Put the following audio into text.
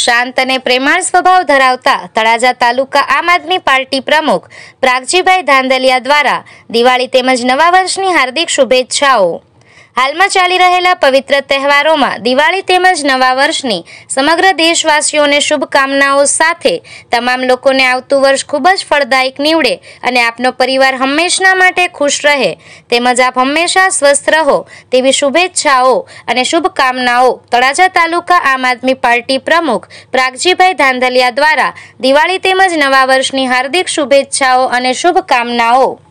શાંત અને પ્રેમાળ સ્વભાવ ધરાવતા તળાજા તાલુકા આમ આદમી પાર્ટી પ્રમુખ પ્રાગજીભાઈ ધાંધલિયા દ્વારા દિવાળી તેમજ નવા વર્ષની હાર્દિક શુભેચ્છાઓ। હાલમાં ચાલી રહેલા પવિત્ર તહેવારોમાં દિવાળી તેમજ નવા વર્ષની સમગ્ર દેશવાસીઓને શુભકામનાઓ સાથે તમામ લોકોને આવતું વર્ષ ખૂબ જ ફળદાયક નીવડે અને આપનો પરિવાર હંમેશા માટે ખુશ રહે તેમજ આપ હંમેશા સ્વસ્થ રહો તેવી શુભેચ્છાઓ અને શુભકામનાઓ તળાજા તાલુકા આમ આદમી પાર્ટી પ્રમુખ પ્રાગજીભાઈ ધાંધલિયા દ્વારા દિવાળી તેમજ નવા વર્ષની હાર્દિક શુભેચ્છાઓ અને શુભકામનાઓ।